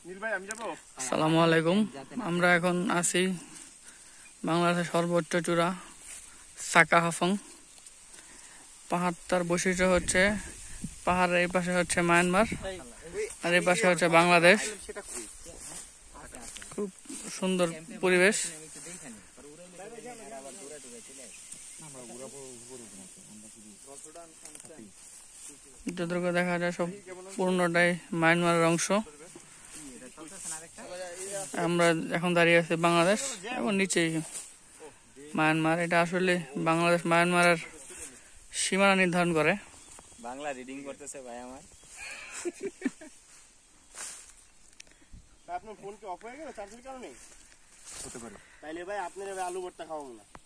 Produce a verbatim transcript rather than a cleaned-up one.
আসসালামু আলাইকুম। আমরা এখন আছি বাংলাদেশের সর্বোচ্চ চূড়া সাকা হাফং। পাহাড়টার বৈশিষ্ট্য হচ্ছে পাহাড়ের এই পাশে হচ্ছে মায়ানমার আর এই পাশে হচ্ছে বাংলাদেশ। খুব সুন্দর পরিবেশ। যতটুকু দেখা যায় সব পূর্ণটাই মায়ানমারের অংশ। আমরা এখন দাঁড়িয়ে আছি বাংলাদেশ এবং নিচেই মায়ানমার। এটা আসলে বাংলাদেশ মায়ানমারের সীমানা নির্ধারণ করে। বাংলা রিডিং করতেছে ভাই আমার। আপনার ফোন কি অফ হয়ে গেল চার্জের কারণে? হতে পারে। তাইলে ভাই আপনার আলু ভর্তা খাওয়াবো না।